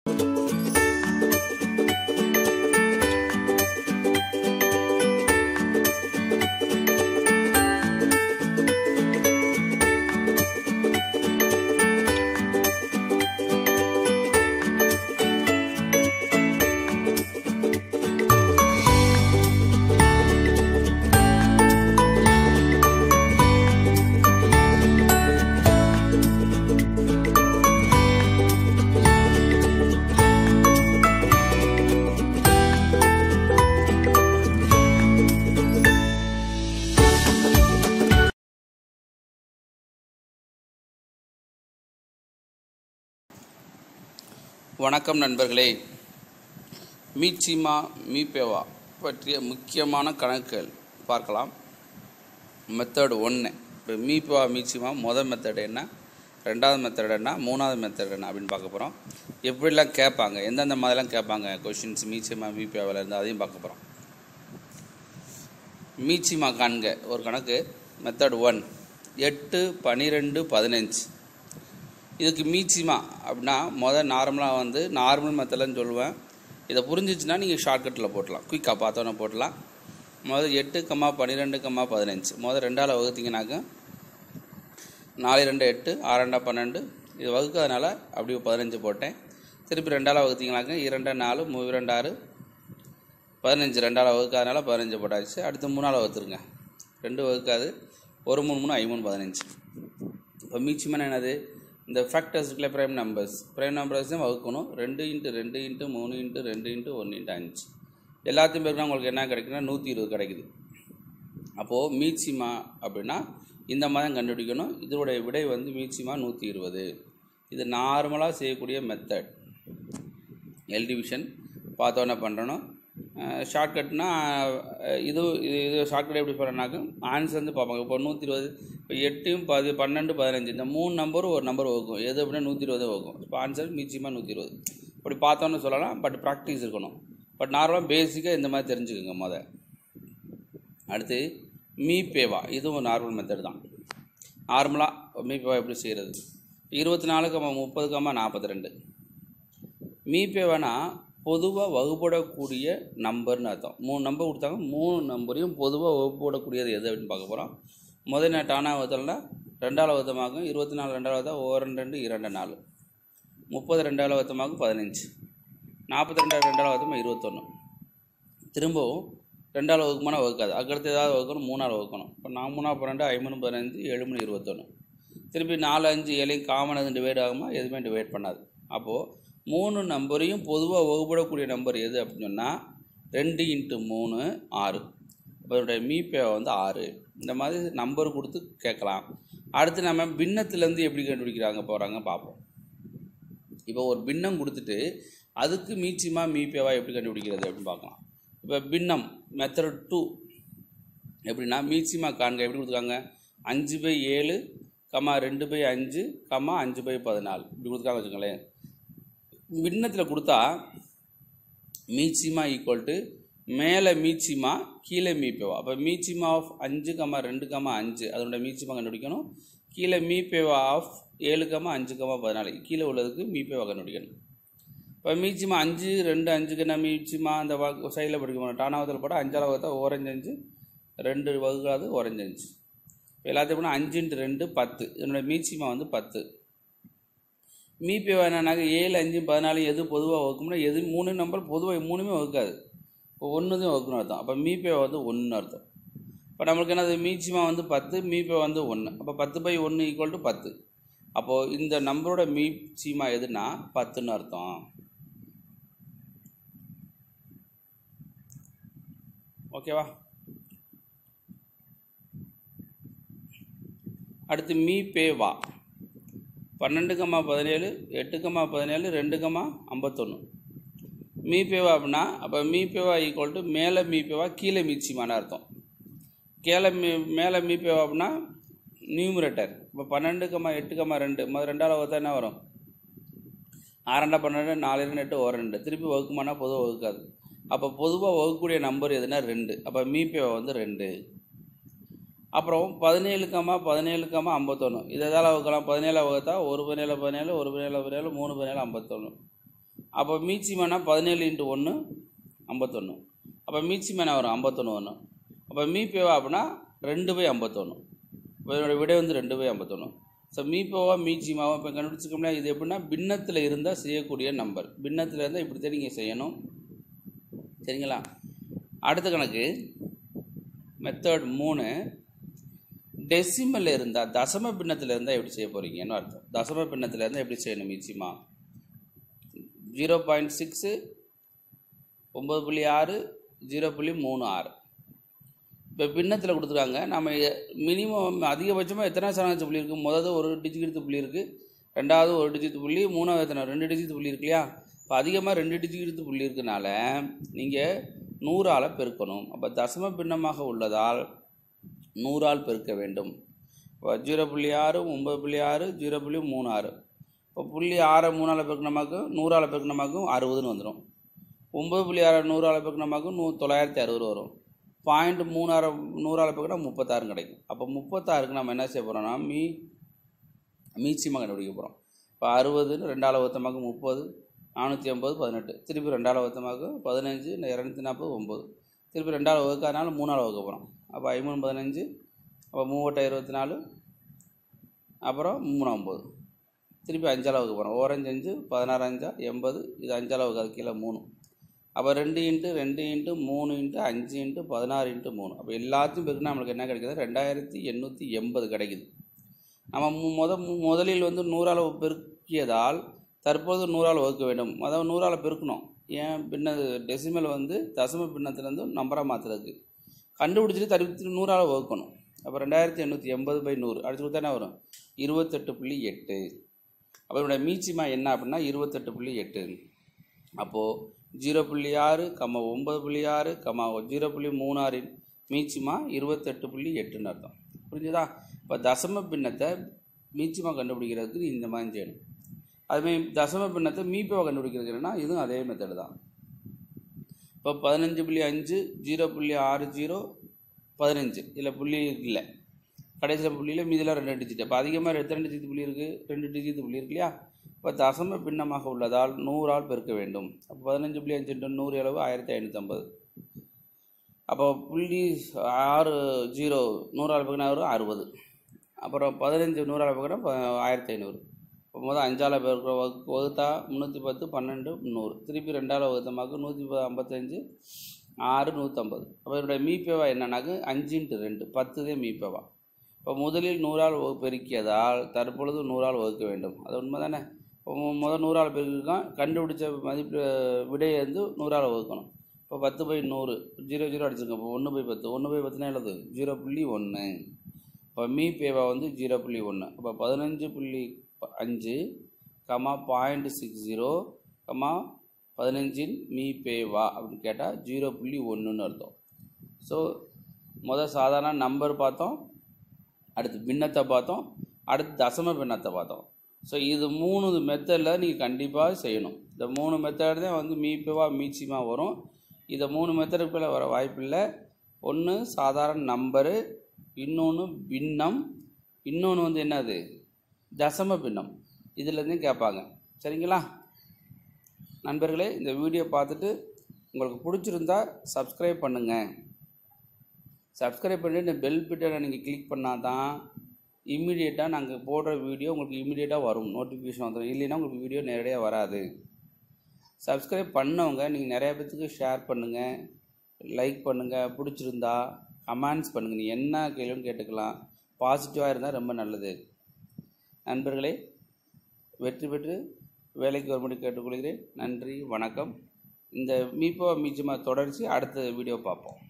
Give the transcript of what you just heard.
வணக்கம் நண்பர்களே. மீச்சிமா மீபேவா பற்றிய முக்கியமான கணக்குகள் பார்க்கலாம். மெத்தட் 1. இப்போ மீபேவா மீச்சிமா முதல் மெத்தட் என்ன, ரெண்டாவது மெத்தட் என்ன, மூணாவது மெத்தட் என்ன அப்படின்னு பார்க்க போகிறோம். எப்படிலாம் கேட்பாங்க, எந்தெந்த மாதிரிலாம் கேட்பாங்க கொஷின்ஸ் மீச்சிமா மீபேவாவில் இருந்து அதையும் பார்க்க போகிறோம். மீச்சிமா காண்க ஒரு கணக்கு. மெத்தட் 1 8, 12, 15. இதுக்கு மீச்சிமா அப்படின்னா நார்மலாக நார்மல் மெத்தட்லன்னு சொல்லுவேன். இதை புரிஞ்சிச்சுன்னா நீங்கள் ஷார்ட்கட்டில் போட்டலாம், குயிக்காக பார்த்தோன்னே போட்டலாம். 8, 12, 15 ரெண்டால் வகுத்திங்கனாக்க 4 2 8, 6 2 12. இது வகுக்கிறதுனால அப்படி 15 போட்டேன். திருப்பி ரெண்டால் வகுத்திங்கனாக்க 2 4, 3 2 6, 15. ரெண்டால் வகுக்காதனால 15 போட்டாச்சு. அடுத்து 3ஆல் வகுத்துருங்க, 2 வகுக்காது, 1 3 3 5 3 15. இப்போ மீச்சிமா என்னது, இந்த ஃபேக்டர்ஸ் இருக்குல்ல, ப்ரைம் நம்பர்ஸ் தான் வகுக்கணும். 2 × 2 × 3 × 2 × 1 × 5 எல்லாத்தையும் பேருக்குனா உங்களுக்கு என்ன கிடைக்குன்னா 120 கிடைக்குது. அப்போது மீச்சிமா அப்படின்னா இந்த மாதிரி கண்டுபிடிக்கணும். இதோடைய விடை மீச்சிமா 120. இது நார்மலாக செய்யக்கூடிய மெத்தட். எல் டிவிஷன் பார்த்தோன்னே பண்ணுறணும். ஷார்ட்கட்னா இது ஷார்ட்கட் எப்படி பண்ணுறனாக்க ஆன்சர் பார்ப்பாங்க. இப்போ 120, இப்போ 8, 10, 12, 15 இந்த 3 நம்பரும் ஒரு நம்பர் வகுக்கும். எது அப்படின்னா 120 வகுக்கும். இப்போ ஆன்சர் மீச்சிமா 120. இப்படி பார்த்தோன்னு சொல்லலாம். பட் ப்ராக்டிஸ் இருக்கணும். பட் நார்மலாக பேசிக்காக இந்த மாதிரி தெரிஞ்சுக்கோங்க அடுத்து மீபேவா, இதுவும் நார்மல் மெத்தட் தான். நார்மலாக மீபேவா எப்படி செய்கிறது, 24, 30, 42. மீபேவானா பொதுவாக வகுப்படக்கூடிய நம்பர்னு அர்த்தம். 3 நம்பர் கொடுத்தாங்க, 3 நம்பரையும் பொதுவாக வகுப்படக்கூடியது எது அப்படின்னு பார்க்க போகிறோம். முதல் நான் டானா வகுத்தல்னா 2ஆல் வகுத்தமாகும். 24 2ஆல் வகுத்தா 1 2 2 4, 30 2ஆல் வகுத்தமாகும் 15, 42 2ஆல் வகுத்தமா 21. திரும்பவும் 2ஆல் வகுக்குமானா வகுக்காது, அதுக்கடுத்து ஏதாவது வகுக்கணும், 3ஆல் வகுக்கணும். இப்போ 4 3 12, 5 15, 7 21. திருப்பி 4 5 7 காமன் எதுவும் டிவைட் ஆகுமா, எதுவுமே டிவைட் பண்ணாது. அப்போது 3 நம்பரையும் பொதுவாக வகுப்படக்கூடிய நம்பர் எது அப்படின்னு சொன்னால் 2 × 3 6. அதோடைய மீபேவா 6. இந்த மாதிரி நம்பர் கொடுத்து கேட்கலாம். அடுத்து நம்ம பின்னத்துலேருந்து எப்படி கண்டுபிடிக்கிறாங்க பார்ப்போம். இப்போ ஒரு பின்னம் கொடுத்துட்டு அதுக்கு மீச்சிமா மீபேவா எப்படி கண்டுபிடிக்கிறது அப்படின்னு பார்க்கலாம். இப்போ பின்னம் மெத்தட் 2 எப்படின்னா மீச்சிமா காண்க எப்படி கொடுத்துருக்காங்க, 5/7, 2/5, 5/14 இப்படி கொடுத்துருக்காங்க வச்சுக்கோங்களேன். பின்னத்தில் கொடுத்தா மீச்சிமா ஈக்குவல் டு மேலே மீச்சிமா கீழே மீபேவா. அப்போ மீச்சிமா ஆஃப் 5, 2, 5 அதனுடைய மீச்சிமா கண்டுபிடிக்கணும். கீழே மீபேவா ஆஃப் 7, 5, 14 கீழே உள்ளதுக்கு மீபேவா கண்டுபிடிக்கணும். இப்போ மீச்சிமா 5 2 5க்கு என்ன மீச்சிமா அந்த சைடில் படிக்கணும். டானாவத்தில் போட்டால் 5ஆல் வகுத்தா 1 5, 2 வகுக்காது 1 5. இப்போ எல்லாத்தையும் போனால் 5 × 2 10. இதனுடைய மீச்சிமா 10. மீபேவா என்னன்னாக்க 7 5 14 எது பொதுவாக வகுக்கும்னா எது 3 நம்பர் பொதுவாக 3மே வகுக்காது. இப்போ 1 தான் வகுக்கணும் அர்த்தம். அப்போ மீபேவா 1 அர்த்தம். இப்போ நம்மளுக்கு என்னது மீச்சிமா 10, மீபேவா 1. அப்போ 10/1 = 10. அப்போது இந்த நம்பரோட மீச்சிமா எதுனா 10ன்னு அர்த்தம். ஓகேவா. அடுத்து மீபேவா 12, 17, 8, 17, 2, 51. மீபேவா அப்படின்னா அப்போ மீபேவா ஈக்குவல் டு மேலே மீபேவா கீழே மீச்சிமான அர்த்தம். மேலே மீபேவா அப்படின்னா நியூமரேட்டர். இப்போ 12, 8, 2 ரெண்டாவது வகுத்தா என்ன வரும், 6 2 12, 4 2 8, 1 2. திருப்பி வகுக்குமானா பொதுவாக வகுக்காது. அப்போ பொதுவாக வகுக்கக்கூடிய நம்பர் எதுனா 2. அப்போ மீபேவா 2. அப்புறம் 17, 17, 51 இது எதால் வகுக்கலாம். 17 வகுத்தா 1 17 17, 1 17 17, 3 17 51. அப்போ மீச்சிமானா 17 × 1 51. அப்போ மீச்சிமானா வரும் 51 1. அப்போ மீபேவா அப்படின்னா 2/51. இப்போ இதோட விடை வந்து 2/51. ஸோ மீபேவா மீச்சிமாவா இப்போ கண்டுபிடிச்சிக்கோம்னா இது எப்படின்னா பின்னத்தில் இருந்தால் செய்யக்கூடிய நம்பர். பின்னத்தில் இருந்தால் இப்படி தான் நீங்கள் செய்யணும். சரிங்களா? அடுத்த கணக்கு மெத்தட் 3. டெசிமல் இருந்தால் தசம பின்னத்தில் இருந்தால் எப்படி செய்ய போகிறீங்கன்னு அர்த்தம். தசம பின்னத்தில் இருந்தால் எப்படி செய்யணும் மீச்சிமா? 0.6 9.6 0.36. இப்போ பின்னத்தில் கொடுத்துருக்காங்க. நம்ம மினிமம் அதிகபட்சமாக எத்தனை சதவீத புள்ளி இருக்குது? முதல்ல ஒரு டிஜிட் புள்ளி இருக்குது, ரெண்டாவது ஒரு டிஜிட் புள்ளி, மூணாவது எத்தனை 2 டிஜிட் புள்ளி இருக்கு இல்லையா? இப்போ அதிகமாக 2 டிஜிட் புள்ளி இருக்கனால நீங்கள் 100ஆல் பெருக்கணும். அப்போ தசம பின்னமாக உள்ளதால் 100ஆல் பெருக்க வேண்டும். இப்போ 0.6 9.6 0.36. இப்போ புள்ளி 6 3ஆல் பெருக்கினமாக்கும் 100ஆல் பெருக்கினமாக்கும் 60ன்னு வந்துடும். 9.6 100ஆல் பெருக்கினமாக்கும் 960 வரும். 0.36 100ஆல் பெருக்கினா 36 கிடைக்கும். அப்போ 36க்கு நம்ம என்ன செய்ய போகிறோம்னா மீச்சிமா கண்டுபிடிக்க போகிறோம். இப்போ 60 2ஆல் வகுத்தமாக்கும் 30 480 18. திருப்பி 2ஆல் வகுத்தமாக்கும் 15 240 9. திருப்பி 2ஆல் வகுக்காதனால 3ஆல் வகுக்க போகிறோம். அப்போ 5 15. அப்போ 3 24. அப்புறம் 3 9. திருப்பி 5ஆல் வகுக்க போகிறோம். 1 5 16 5 80. இது 5ஆல் வகுக்காது கீழே 3. அப்போ 2 × 2 × 3 × 5 × 16 × 3. அப்போ எல்லாத்தையும் பெருக்குன்னா நம்மளுக்கு என்ன கிடைக்குது? 2880 கிடைக்குது. நம்ம முதலில் வந்து 100ஆல் பெருக்கியதால் தற்போது 100ஆல் வகுக்க வேண்டும். அதாவது 100ஆல் பெருக்கணும். ஏன்? பின்ன டெசிமல் வந்து தசம பின்னத்துலேருந்து நம்பராக மாற்றுறதுக்கு கண்டுபிடிச்சிட்டு தடுத்து 100ஆல் வகுக்கணும். அப்போ 2880/100 அடிச்சு கொடுத்தா என்ன வரும்? 28.8. அப்போ என்னோடய மீச்சிமா என்ன அப்படின்னா 28.8. அப்போது 0.6, 9.6, 0.36 மீச்சிமா 28.8ன்னு அர்த்தம். புரிஞ்சுதா? இப்போ தசம பின்னத்தை மீச்சிமா கண்டுபிடிக்கிறதுக்கு இந்த மாதிரி செய்யணும். அதுமாதிரி தசம பின்னத்தை மீப்பேவா கண்டுபிடிக்கிறதுக்குன்னா இதுவும் அதே மெத்தடு தான். இப்போ 15.5 0.60 15 இதில் புள்ளி இல்லை, கடைசியில் புள்ளியில் மீதில் 2 டிஜிட். இப்போ அதிகமாக எத்தனை டிஜிட் புள்ளி இருக்குது? 2 டிஜிட் புள்ளி இருக்கு இல்லையா? இப்போ தசம பின்னமாக உள்ளதால் 100ஆல் பெருக்க வேண்டும். அப்போ 15.5 × 100 அளவு 1550. அப்போ புள்ளி 6 0 100ஆல் பெருக்கினா வரும் 60. அப்புறம் 15 100ஆல் பெருக்கினா 1500. இப்போ முதல் 5ஆல் பெருக்கிற வகுத்தா 310 12 300. திருப்பி 2ஆல் வகுத்தமாக்கு 155 6 150. அப்போ இதனுடைய மீப்பேவா என்னன்னாக்கு 5 × 2 10 தான் மீப்பேவா. இப்போ முதலில் 100ஆல் பெருக்கியதால் தற்பொழுது 100ஆல் வகுக்க வேண்டும். அது உண்மை தானே? இப்போ முதல் 100ஆல் பெருக்கிருக்கான், கண்டுபிடிச்ச மதிப்பு விடையை வந்து 100ஆல் வகுக்கணும். இப்போ 10/100 0 0 அடிச்சிருக்கோம். இப்போ 1/10 1/10 எழுது 0.1. இப்போ மீப்பேவா வந்து 0.1. அப்போ 15.5 0.60 15 மீப்பேவா அப்படின்னு கேட்டால் 0.1ன்னு அர்த்தம். ஸோ முதல் சாதாரண நம்பர் பார்த்தோம், அடுத்து பின்னத்தை பார்த்தோம், அடுத்து தசம பின்னத்தை பார்த்தோம். ஸோ இது 3 மெத்தடில் நீங்கள் கண்டிப்பாக செய்யணும். இந்த 3 மெத்தட் தான் வந்து மீப்பேவா மீச்சிமா வரும். இதை 3 மெத்தடுக்கு மேலே வர வாய்ப்பில்லை. ஒன்று சாதாரண நம்பரு, இன்னொன்று பின்னம், இன்னொன்று வந்து என்னது தசம பின்னம். இதிலேருந்து கேட்பாங்க. சரிங்களா நண்பர்களே? இந்த வீடியோ பார்த்துட்டு உங்களுக்கு பிடிச்சிருந்தா சப்ஸ்கிரைப் பண்ணுங்கள். சப்ஸ்கிரைப் பண்ணி இந்த பெல் பட்டனை நீங்கள் கிளிக் பண்ணால் தான் இம்மிடியேட்டாக நாங்கள் போடுற வீடியோ உங்களுக்கு இம்மிடியேட்டாக வரும், நோட்டிஃபிகேஷன் வந்துடும். இல்லைன்னா உங்களுக்கு வீடியோ நேரடியாக வராது. சப்ஸ்கிரைப் பண்ணவங்க நீங்கள் நிறையா பேத்துக்கு ஷேர் பண்ணுங்கள், லைக் பண்ணுங்கள், பிடிச்சிருந்தா கமெண்ட்ஸ் பண்ணுங்கள். நீங்கள் என்ன கேள்வின்னு கேட்டுக்கலாம். பாசிட்டிவாக இருந்தால் ரொம்ப நல்லது. நண்பர்களே, வெற்றி பெற்று வேலைக்கு வரும்படி கேட்டுக்கொள்கிறேன். நன்றி, வணக்கம். இந்த மீப்பேவா மீச்சிமா தொடர்ச்சி அடுத்த வீடியோ பார்ப்போம்.